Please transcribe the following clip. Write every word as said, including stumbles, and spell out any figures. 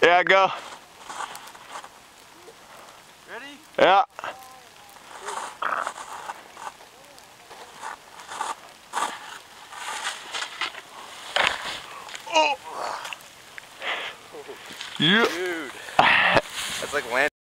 Yeah, go. Ready? Yeah. Oh. Yeah. Dude. That's like land.